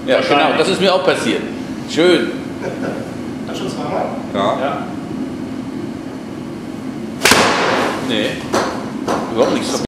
Ja, genau, das ist mir auch passiert. Schön. Hat schon zweimal? Ja. Nee. Überhaupt nichts.